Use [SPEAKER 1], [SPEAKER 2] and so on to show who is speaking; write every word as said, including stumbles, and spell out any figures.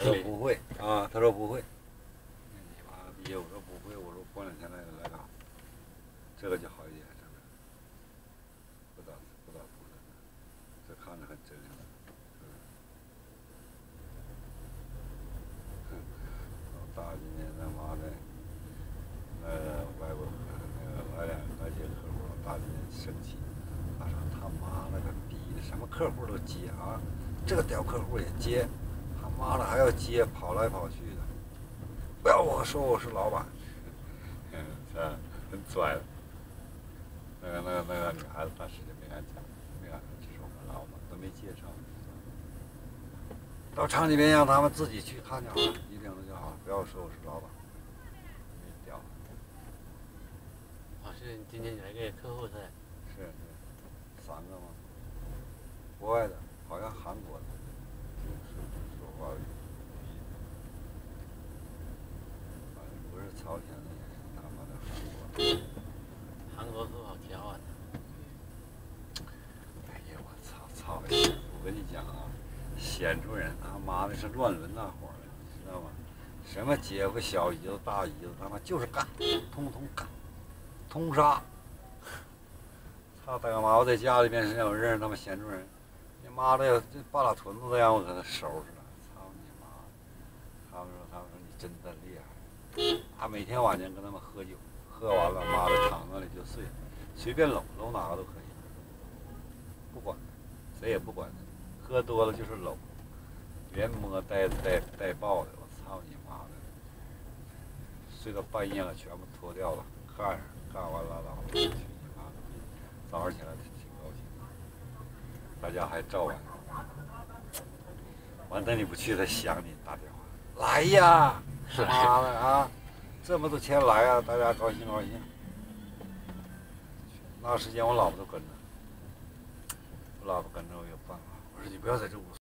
[SPEAKER 1] 他说不会啊，他说不会。你妈逼，我说不会，我说过两天来来搞，这个就好一点，真的。不打不打不的，这看着很真实。嗯。大今年他妈的，那个外国那个来两来几个客户，大今年生气，他说他妈了个逼的，什么客户都接啊，这个屌客户也接。他妈的还要接，跑来跑去的。不要我说我是老板，嗯，是吧？很拽的。那个那个那个女孩子当时就没敢讲，没敢说这是我们老板，都没介绍。到厂里面让他们自己去看就好了，一领了就好了，不要说我是老板。没屌。
[SPEAKER 2] 啊，是今天你来给客户是？
[SPEAKER 1] 是是，三个吗？国外的，好像韩国的。说话语，反正不是朝鲜的，也是他妈的韩国。
[SPEAKER 2] 韩国客好挑啊！
[SPEAKER 1] 哎呀，我操操！我跟你讲啊，显出人他妈的是乱伦那伙儿的，知道吗？什么姐夫、小姨子、大姨子，他妈就是干，通通干，通杀。操他妈！我在家里面是我认识他们显出人，你妈的这半拉屯子都让我给他收拾了。操你妈！他们说他们说你真的厉害，他每天晚上跟他们喝酒，喝完了妈的躺那里就睡，随便搂搂哪个都可以，不管，谁也不管他，喝多了就是搂，连摸带带带抱的，我操你妈的！睡到半夜了，全部脱掉了，干上干完拉倒了，去你妈的！早上起来挺高兴，大家还照完，完等你不去，他想你打电话来呀，妈的啊，这么多钱来啊，大家高兴高兴。那时间我老婆都跟着，我老婆跟着我有办法，我说你不要在这屋